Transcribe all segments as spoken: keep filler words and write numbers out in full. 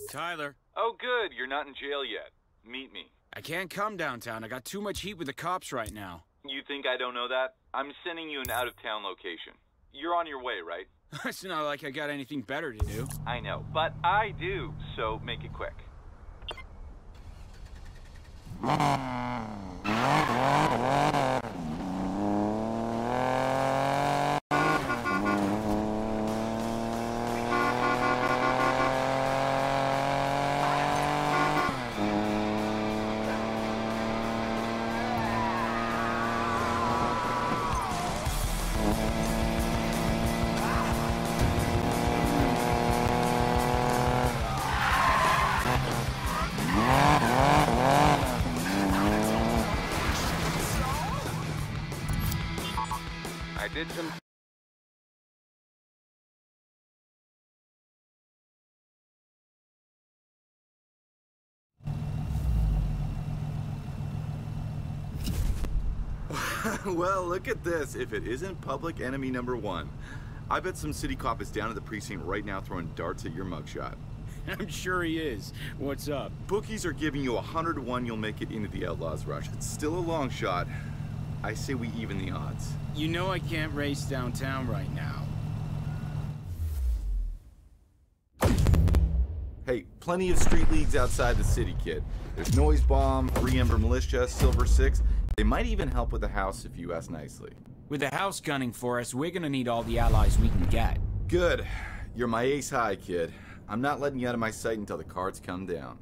Tyler. Oh, good. You're not in jail yet. Meet me. I can't come downtown. I got too much heat with the cops right now. You think I don't know that? I'm sending you an out-of-town location. You're on your way, right? It's not like I got anything better to do. I know, but I do, so make it quick. I did some... Well, look at this. If it isn't public enemy number one. I bet some city cop is down at the precinct right now throwing darts at your mugshot. I'm sure he is. What's up? Bookies are giving you a hundred to one you'll make it into the Outlaws Rush. It's still a long shot. I say we even the odds. You know I can't race downtown right now. Hey, plenty of street leagues outside the city, kid. There's Noise Bomb, Free Ember Militia, Silver Six. They might even help with the house if you ask nicely. With the house gunning for us, we're gonna need all the allies we can get. Good. You're my ace high, kid. I'm not letting you out of my sight until the cards come down.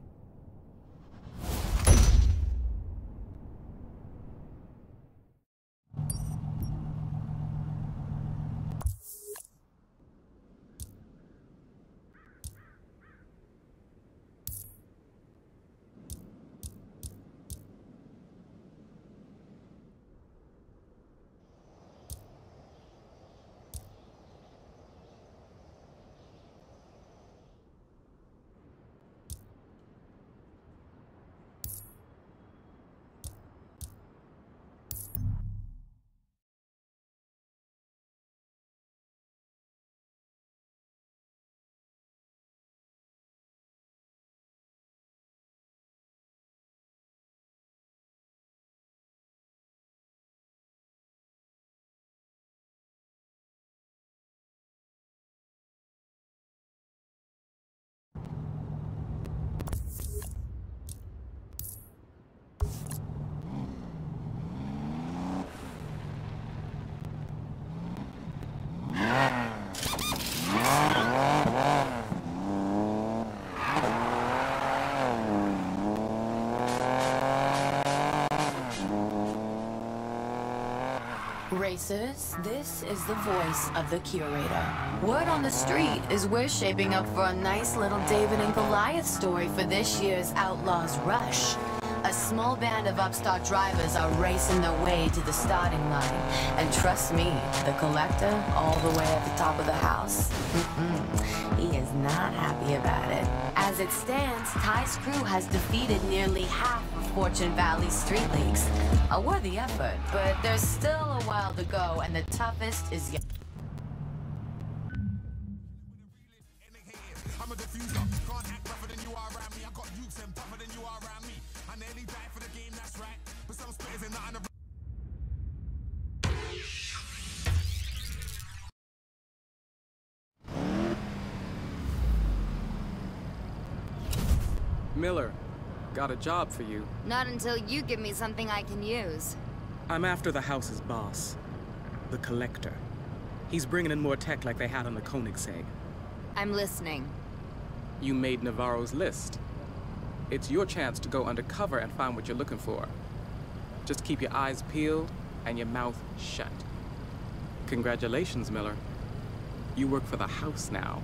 Racers, this is the voice of the Curator. Word on the street is we're shaping up for a nice little David and Goliath story for this year's Outlaws Rush. A small band of upstart drivers are racing their way to the starting line. And trust me, the Collector, all the way at the top of the house, he is not happy about it. As it stands, Ty's crew has defeated nearly half of Fortune Valley's street leagues. A worthy effort, but there's still a while to go, and the toughest is yet. I'm a diffuser, can't act rougher than you are around me. I got youths them tougher than you are around me. I nearly died for the game, that's right. But some spitters ain't nothing to... Miller, got a job for you. Not until you give me something I can use. I'm after the house's boss, the Collector. He's bringing in more tech like they had on the Koenigsegg. I'm listening. You made Navarro's list. It's your chance to go undercover and find what you're looking for. Just keep your eyes peeled and your mouth shut. Congratulations, Miller. You work for the house now.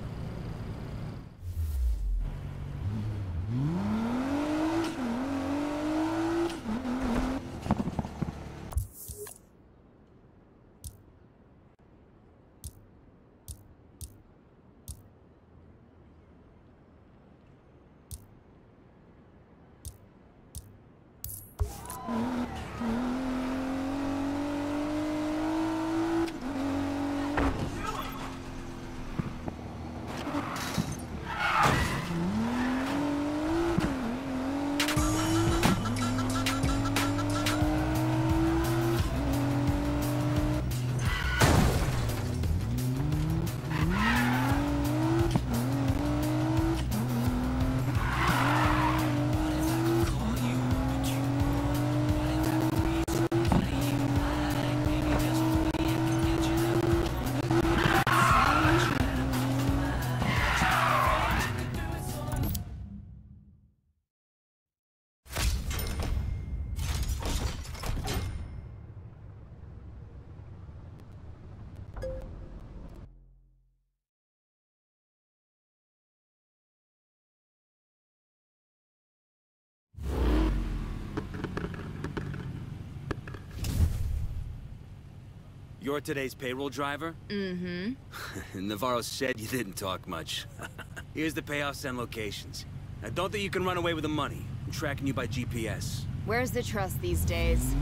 You're today's payroll driver? Mm-hmm. Navarro said you didn't talk much. Here's the payoffs and locations. Now, don't think you can run away with the money. I'm tracking you by G P S. Where's the trust these days?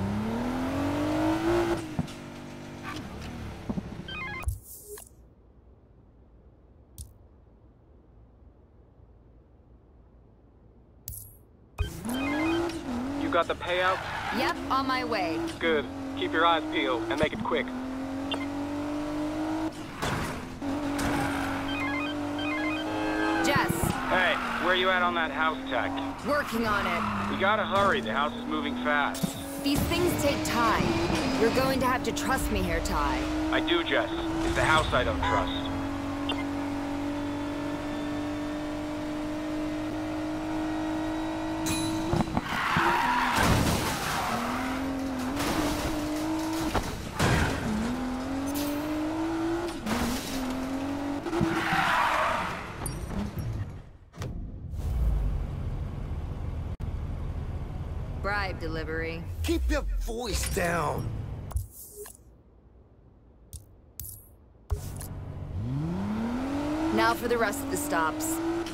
You got the payout? Yep, on my way. Good. Keep your eyes peeled and make it quick. Jess, Hey, where you at on that house tech? working on it. We gotta hurry, the house is moving fast. These things take time. You're going to have to trust me here, Ty. I do, Jess. It's the house I don't trust. Bribe delivery. Keep your voice down. Now for the rest of the stops.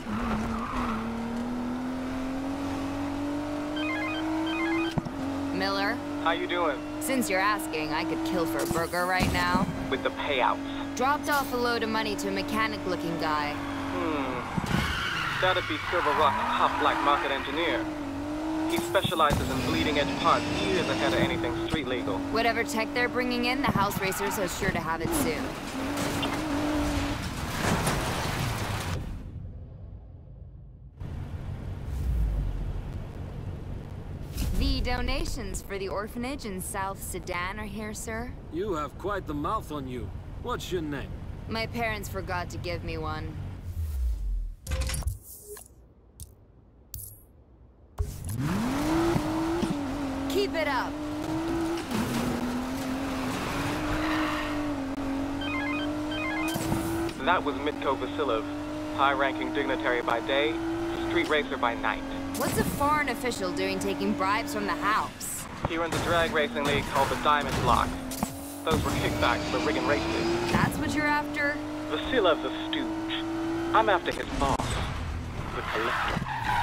Miller, How you doing? since you're asking, I could kill for a burger right now. With the payouts. Dropped off a load of money to a mechanic-looking guy. Hmm. That'd be Silver Rock's top black market engineer. He specializes in bleeding-edge parts years ahead of anything street legal. Whatever tech they're bringing in, the house racers are sure to have it soon. The donations for the orphanage in South Sudan are here, sir. You have quite the mouth on you. What's your name? My parents forgot to give me one. Keep it up. That was Mitko Vasilov, high-ranking dignitary by day, street racer by night. What's a foreign official doing taking bribes from the house? He runs a drag racing league called the Diamond Block. Those were kickbacks for rigging races. That's what you're after? Vasilov's a stooge. I'm after his boss, the Collector.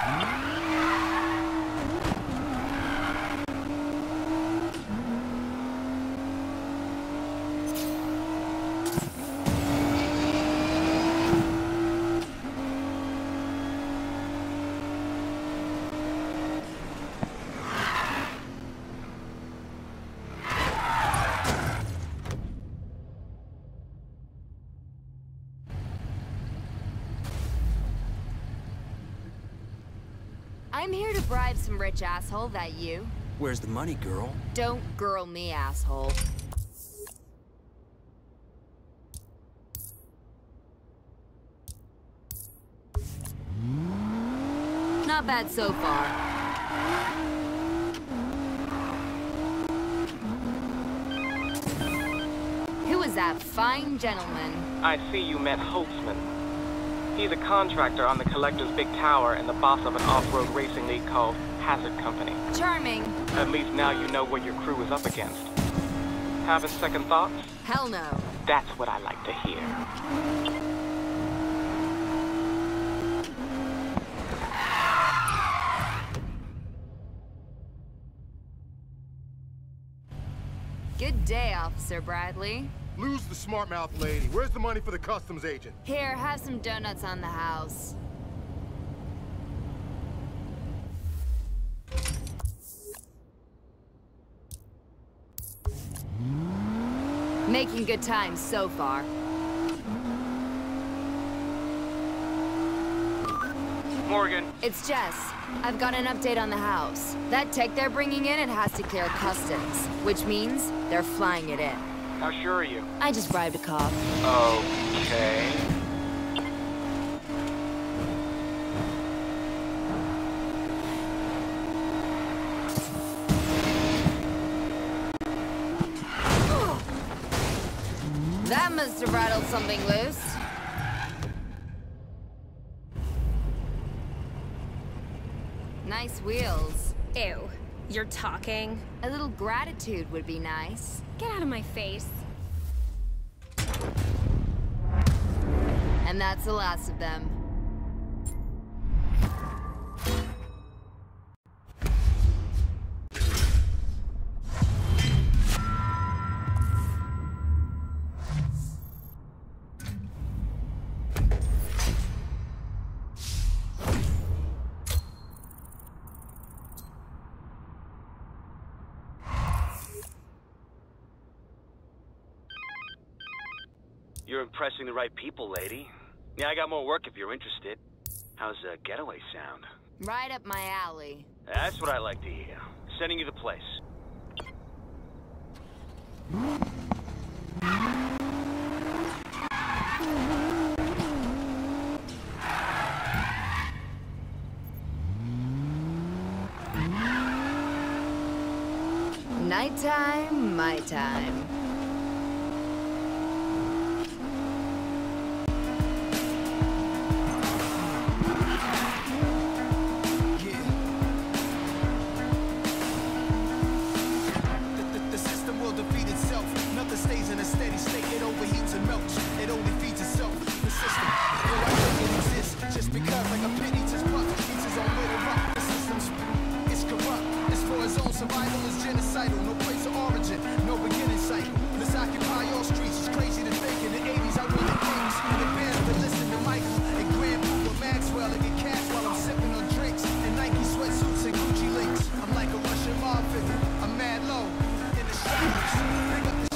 I'm here to bribe some rich asshole, that you? Where's the money, girl? Don't girl me, asshole. Not bad so far. Who was that fine gentleman? I see you met Holtzman. He's a contractor on the Collector's big tower and the boss of an off-road racing league called Hazard Company. Charming. At least now you know what your crew is up against. Having second thoughts? Hell no. That's what I like to hear. Good day, Officer Bradley. Lose the smart mouth lady. Where's the money for the customs agent? Here, have some donuts on the house. Making good time so far. Morgan. It's Jess. I've got an update on the house. That tech they're bringing in, it has to clear customs, which means they're flying it in. How sure are you? I just bribed a cop. Okay. That must have rattled something loose. Nice wheels. Ew. You're talking? A little gratitude would be nice. Get out of my face. And that's the last of them. You're impressing the right people, lady. Yeah, I got more work if you're interested. How's a getaway sound? Right up my alley. That's what I like to hear. Sending you the place. Nighttime, my time. Stays in a steady state, it overheats and melts. It only feeds itself. The system, yo, I think it exists just because, like a pit eats his pup, eats his own little rock. The system's it's corrupt. It's for his own survival, it's genocidal. No place of origin, no beginning cycle. Let's occupy all streets. It's crazy to think in the eighties I were the kings and the bands, but listen to Michael and Grand Pooper Maxwell and get cash while I'm sipping on drinks and Nike sweatsuits and Gucci links. I'm like a Russian mob figure. I'm mad low in the shadows. Pick up the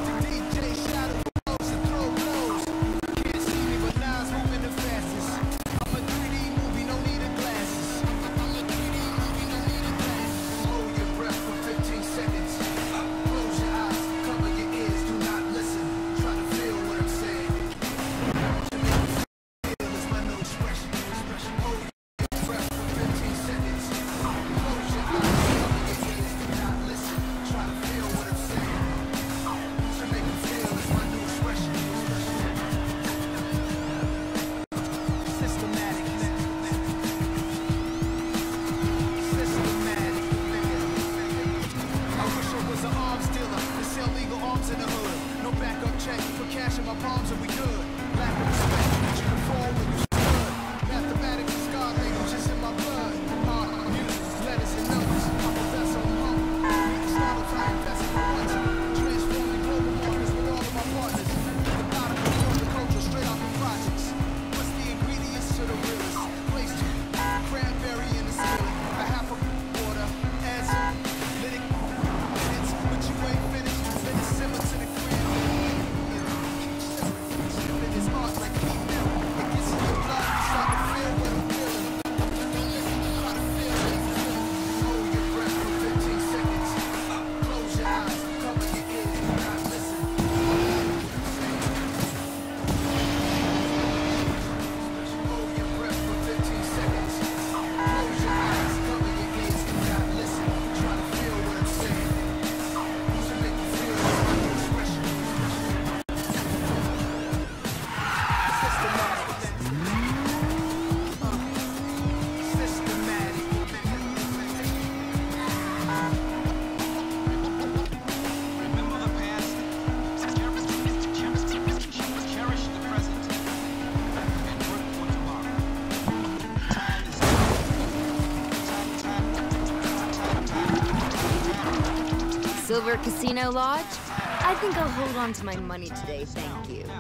Silver Casino Lodge? I think I'll hold on to my money today, thank you.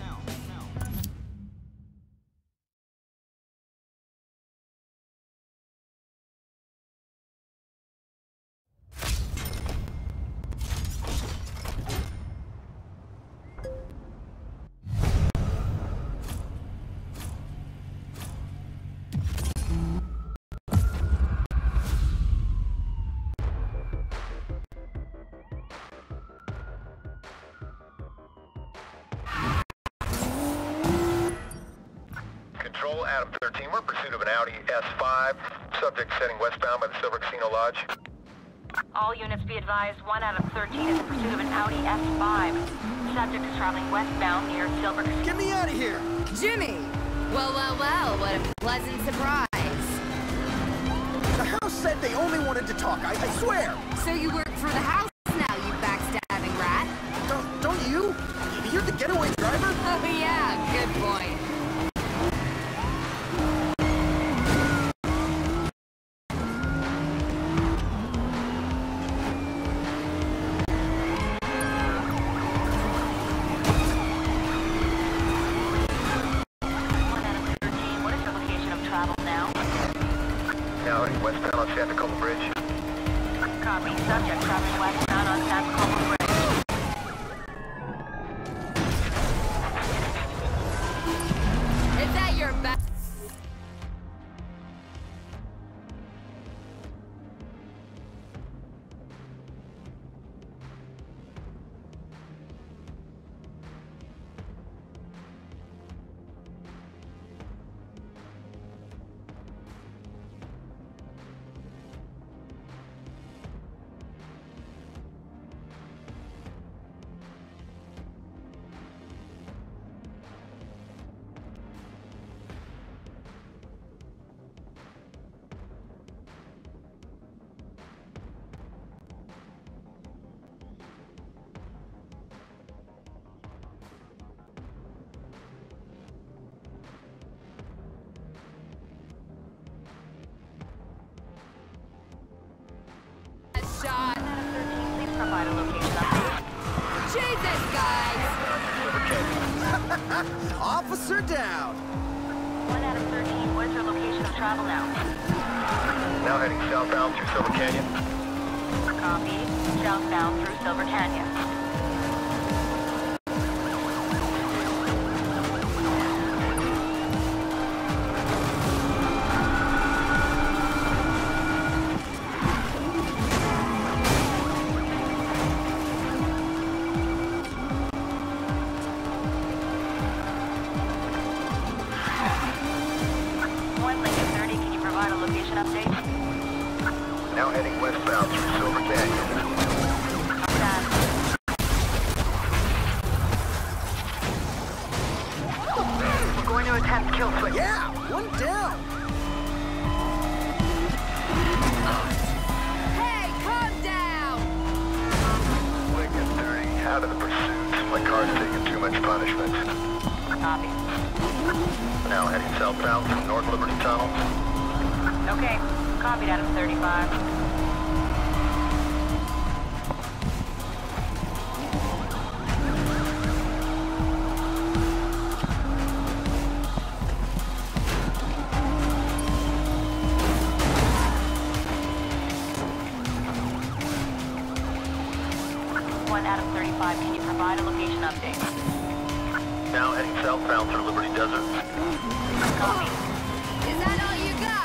Adam thirteen, we're in pursuit of an Audi S five. Subject heading westbound by the Silver Casino Lodge. All units be advised, one out of thirteen is in pursuit of an Audi S five. Subject is traveling westbound near Silver Casino. Get me out of here! Jimmy! Well, well, well, what a pleasant surprise. The house said They only wanted to talk, I, I swear! So you work for the house now, you backstabbing rat? Don't, don't you? You're the getaway driver? Oh yeah, good point. Now heading westbound on Santa Cola Bridge. Copy. Subject traveling westbound on Santa Cola Bridge. Is that your back? Shot. Please provide a location update. Jesus, guys! Officer down! one out of thirteen, what is your location of travel now? Now heading southbound through Silver Canyon. Copy. Southbound through Silver Canyon. Update. Now heading westbound through Silver Canyon. We're going to attempt kill switch. Yeah, one down. Hey, calm down! Lincoln thirty, out of the pursuit. My car's taking too much punishment. Copy. Now heading southbound from North Liberty Tunnel. Okay, copied out of thirty-five. One out of thirty-five, can you provide a location update? Now heading southbound through Liberty Desert. Copy. Is that all you got?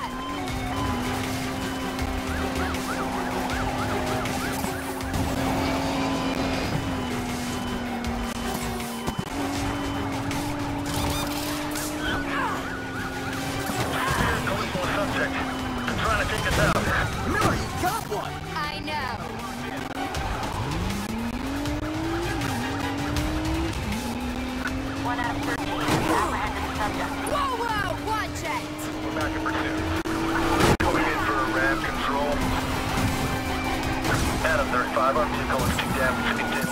Subject. They're trying to take us out. Miller, you got one! I know. One out of thirteen, apprehended the subject. Whoa, whoa, watch it! We're back in pursuit. Going in for ram control. Adam thirty-five, our vehicle is too damaged to continue.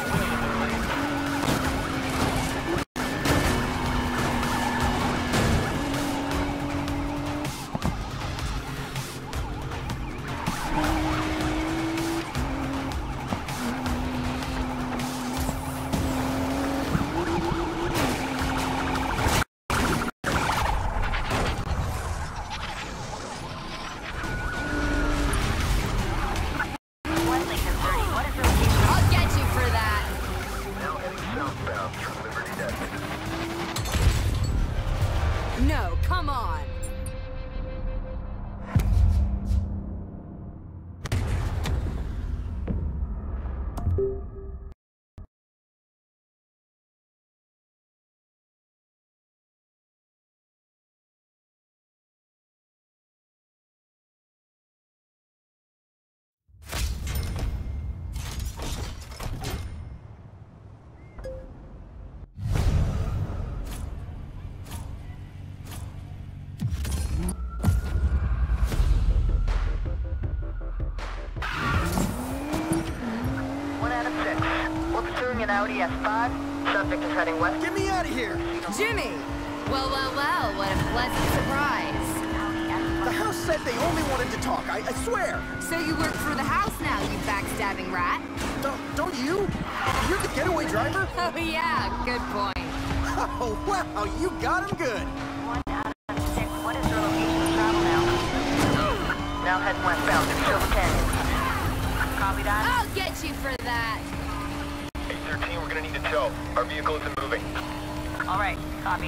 pursuing an Audi S five. Subject is heading west. Get me out of here! Jimmy! Well, well, well, what a pleasant surprise. The house said they only wanted to talk, I, I swear! So you work for the house now, you backstabbing rat? Don't, don't you? You're the getaway driver? Oh yeah, good point. Oh, wow, you got him good! One out of six. What is your location of travel now? Now heading westbound to Silver Canyon. Copy that? I'll get you for that. eight thirteen, we're gonna need a tow. Our vehicle isn't moving. All right, copy.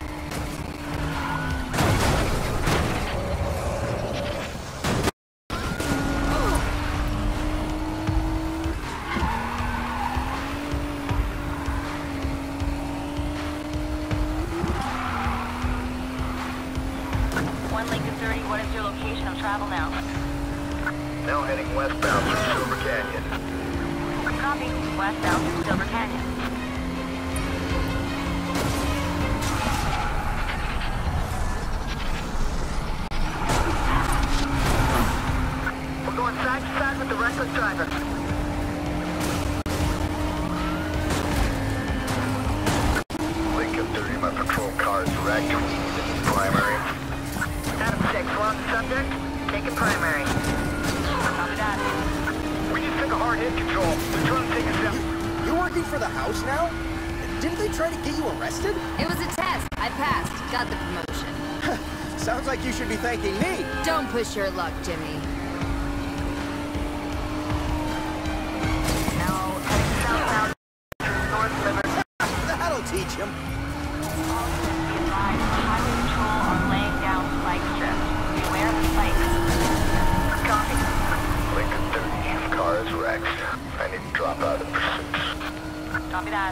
One Lincoln thirty, what is your location of travel now? Now heading westbound through Silver Canyon. Copy. Westbound to Silver Canyon. We're going side to side with the reckless driver. Lincoln thirty, my patrol car is wrecked. Primary. Adam six, we're on the subject. Taking primary. Copy that. We just took a hard hit control. They're trying to take us out. You're working for the house now? Didn't they try to get you arrested? It was a test. I passed. Got the promotion. Sounds like you should be thanking me. Don't push your luck, Jimmy. Now heading southbound through North River. That'll teach him. Highway patrol are laying down spike strips. Beware of the spikes. Copy. Lincoln thirty, car is wrecked. I need to drop out of pursuit. Copy that.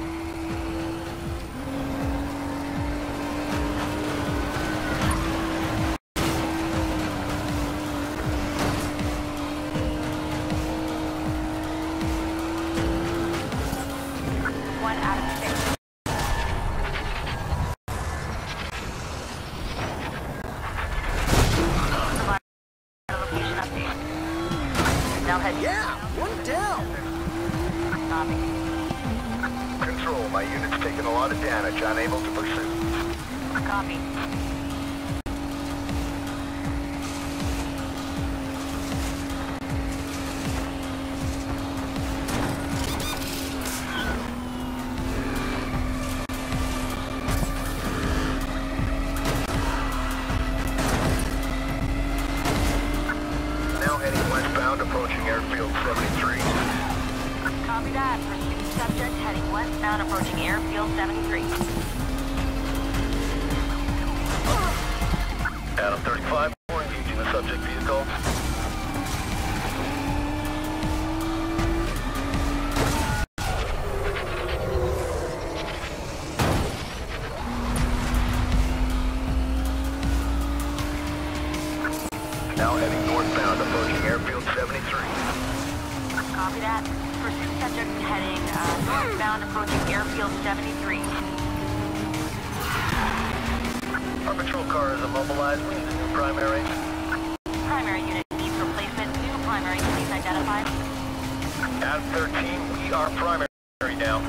One out of six. Location update. Now head. Yeah, one down. Copy. Control, my unit's taking a lot of damage. Unable to pursue. Copy. Now heading westbound, approaching airfield seventy-three. Copy that. Pursuit subject heading westbound, approaching airfield seventy-three. Adam thirty-five, we're engaging the subject vehicle. Now heading northbound, approaching airfield seventy-three. Copy that. Pursuit subject heading uh, northbound, approaching airfield seventy-three. Our patrol car is immobilized. We need a new primary. Primary unit needs replacement. New primary, please identify. Adam thirteen, we are primary now.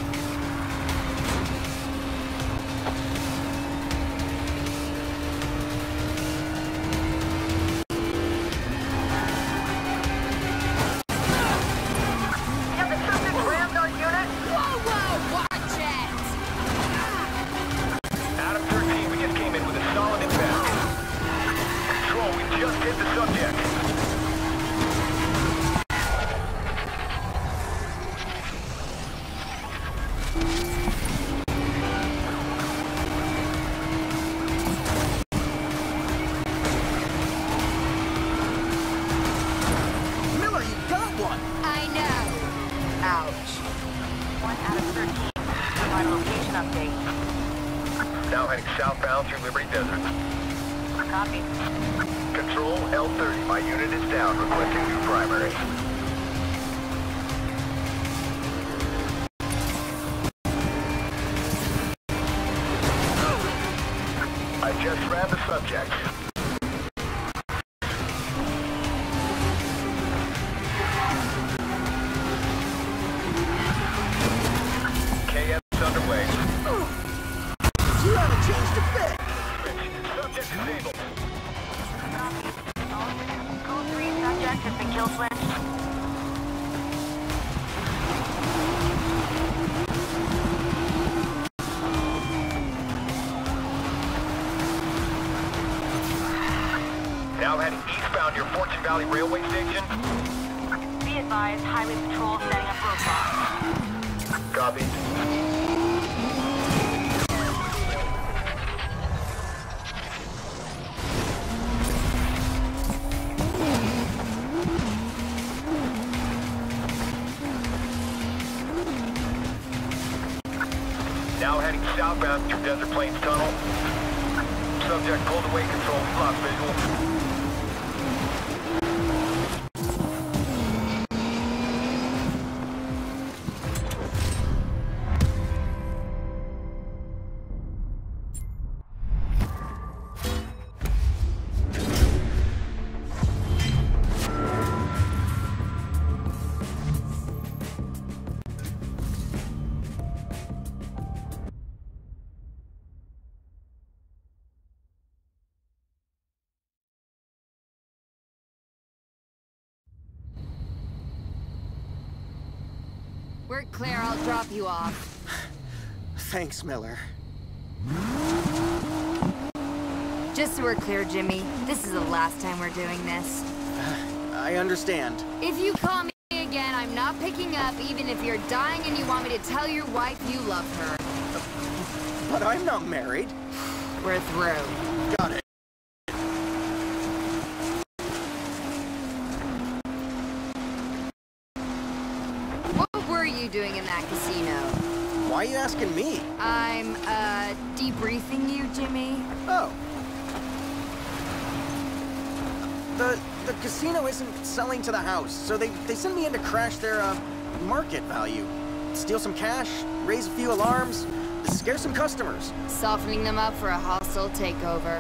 Have the subject rammed our unit? Whoa, whoa, watch it! Adam thirteen, we just came in with a solid impact. Control, we just hit the subject. Miller, you got one. I know. Ouch. One out of thirteen. Provide a location update. Now heading southbound through Liberty Desert. Copy. Control, L thirty, my unit is down, requesting new primary. I just ran the subject. Suspect has been kill switched. Now heading eastbound near Fortune Valley Railway Station. Be advised, highway patrol setting up roadblocks. Copy. Now heading southbound through Desert Plains Tunnel. Subject pulled away control, lost visual. We're clear, I'll drop you off. Thanks, Miller. Just so we're clear, Jimmy, this is the last time we're doing this. I understand. If you call me again, I'm not picking up, even if you're dying and you want me to tell your wife you love her. But I'm not married. We're through. Got it. What were you doing in that casino? Why are you asking me? I'm, uh, debriefing you, Jimmy. Oh. The the casino isn't selling to the house, so they, they sent me in to crash their, uh, market value. Steal some cash, raise a few alarms, scare some customers. Softening them up for a hostile takeover.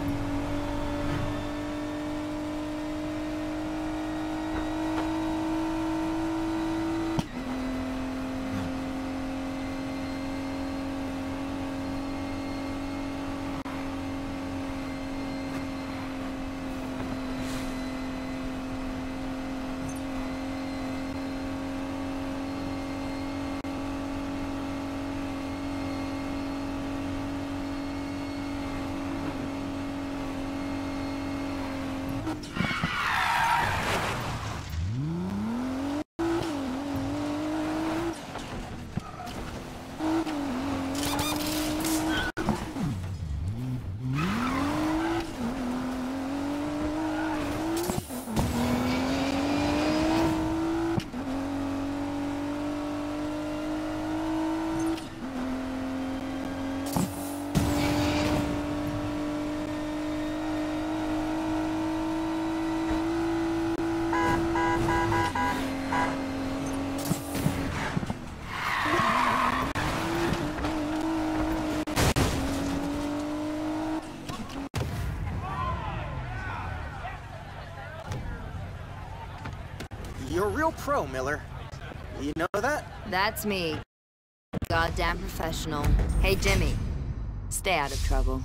You're a real pro, Miller. You know that? That's me. Goddamn professional. Hey, Jimmy. Stay out of trouble.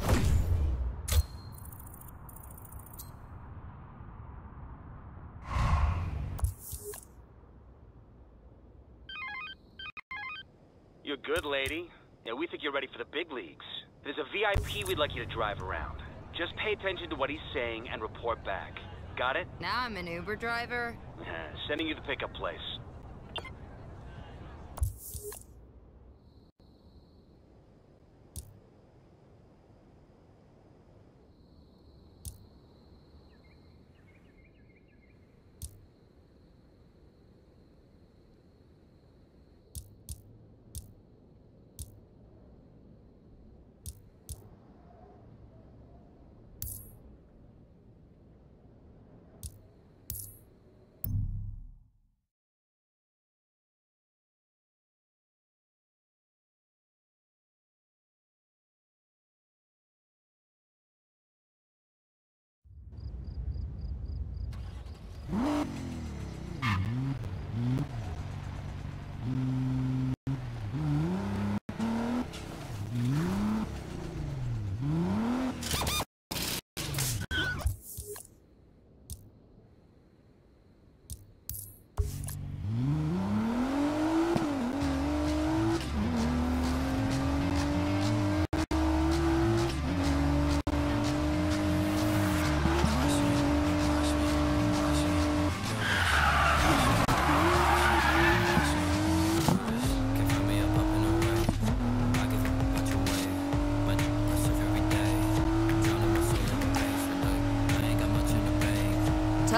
You're good, lady. Yeah, we think you're ready for the big leagues. There's a V I P we'd like you to drive around. Just pay attention to what he's saying and report back. Got it? Now I'm an Uber driver? Sending you the pickup place.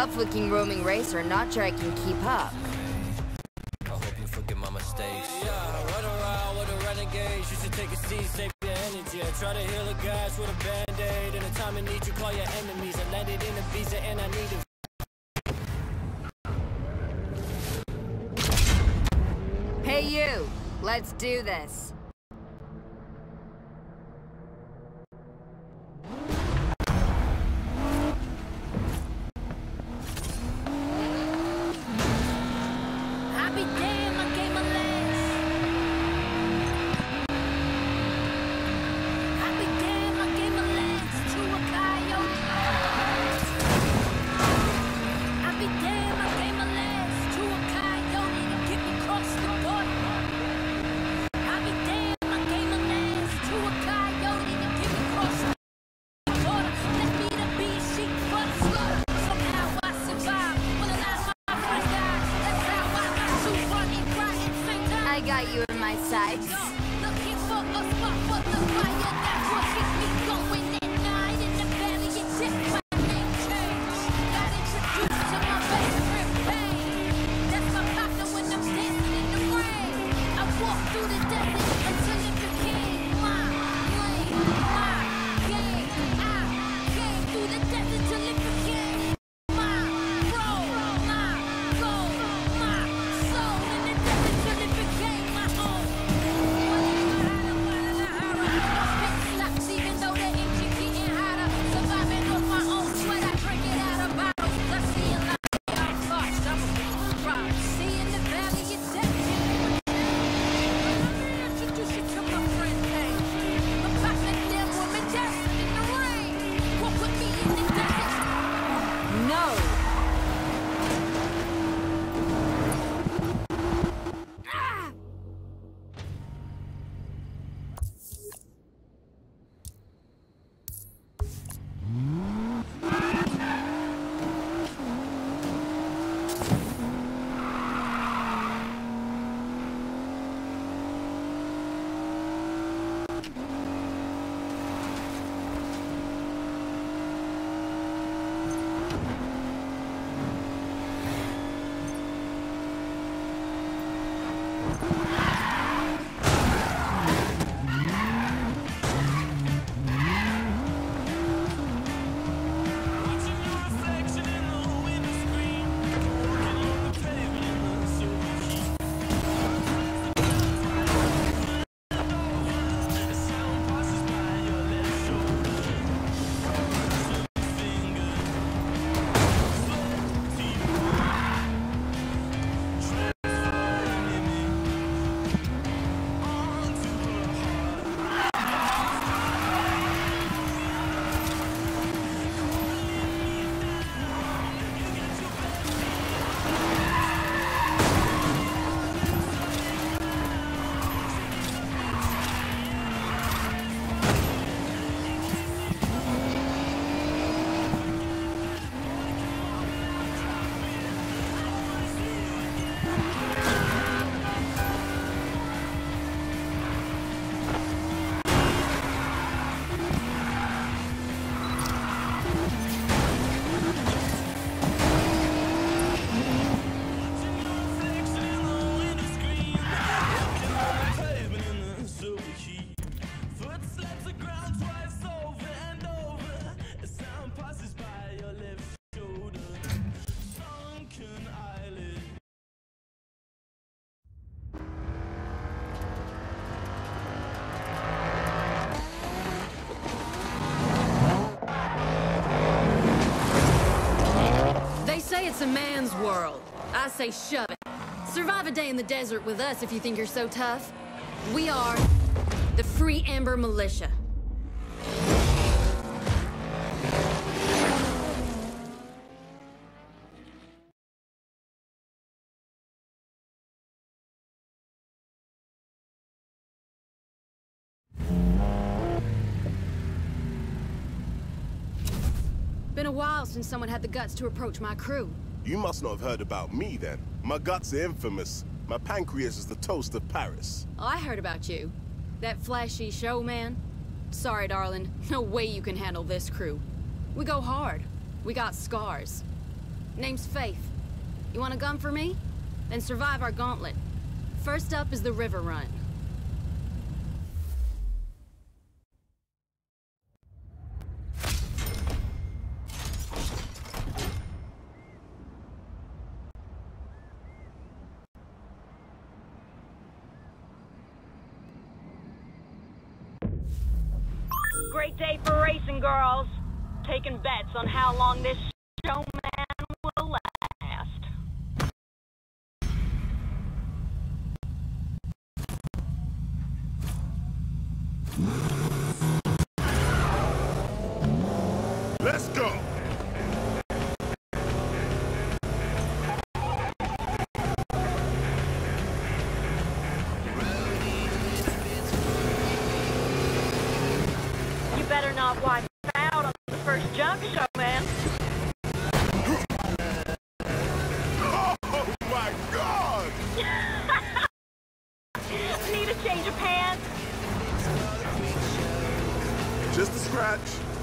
tough-looking roaming racer, not sure I can keep up. I hope you forget my mistakes. Yeah, run around with a renegade. You should take a seat, save your energy. I try to heal a gash with a band-aid. In a time of need, you call your enemies. I landed in a visa and I need a... Hey you, let's do this. It's a man's world. I say shove it. Survive a day in the desert with us if you think you're so tough. We are the Free Amber Militia. Been a while since someone had the guts to approach my crew. You must not have heard about me then. My guts are infamous. My pancreas is the toast of Paris. Oh, I heard about you. That flashy showman. Sorry, darling. No way you can handle this crew. We go hard. We got scars. Name's Faith. You want a gun for me? Then survive our gauntlet. First up is the River Run. Great day for racing, girls. Taking bets on how long this showman will last. Let's go! You better not wipe out on the first jump, showman. Oh my God! Need a change of pants? Just a scratch.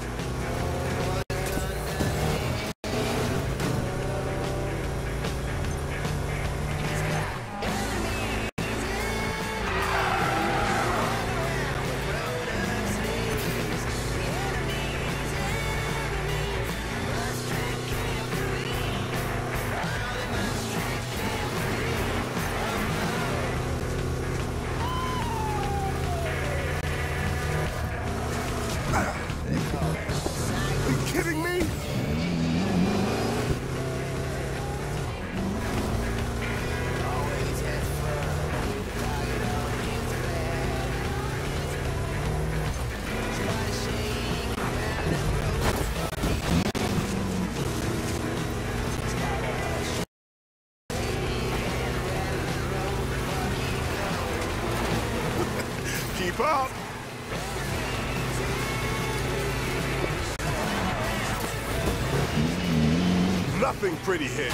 Are you kidding me? Keep up. Nothing pretty here.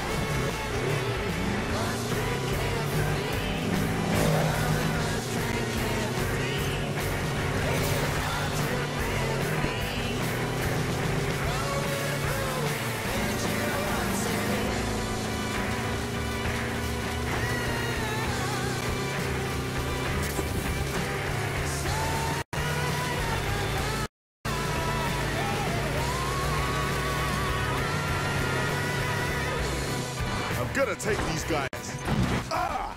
I'm gonna take these guys. Ah!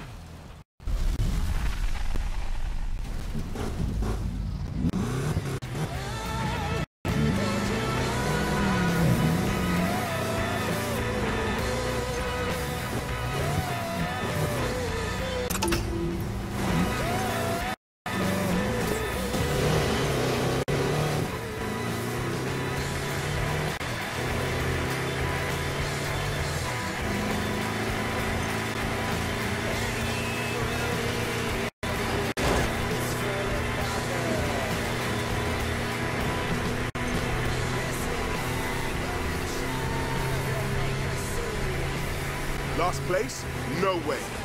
Last place? No way.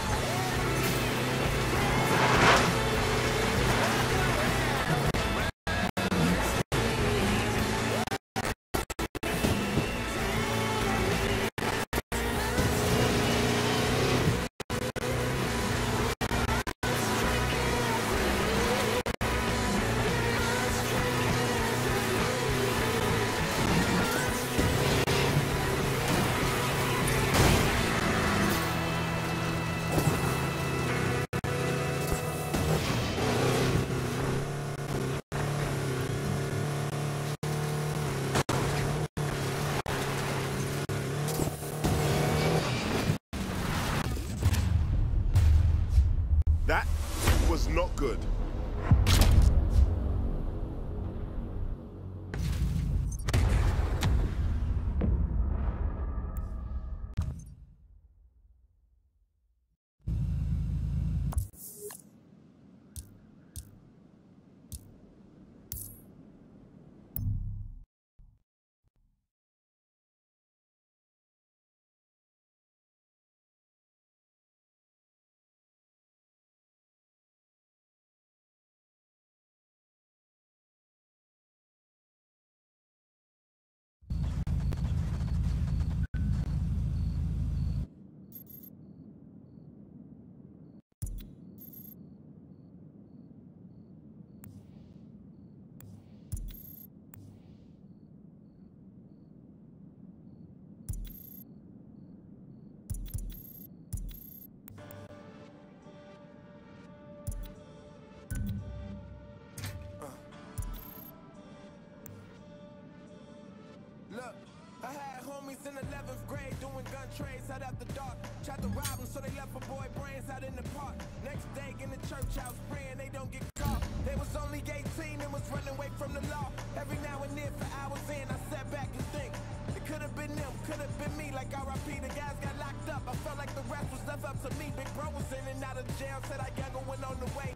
That was not good. I had homies in eleventh grade doing gun trades out after dark. Tried to rob them, so they left a boy brains out in the park. Next day in the church house praying they don't get caught. They was only eighteen and was running away from the law. Every now and then for hours in, I sat back and think, it could have been them, could have been me. Like R I P, the guys got locked up. I felt like the rest was left up to me. Big bro was in and out of jail, said I younger went on the way.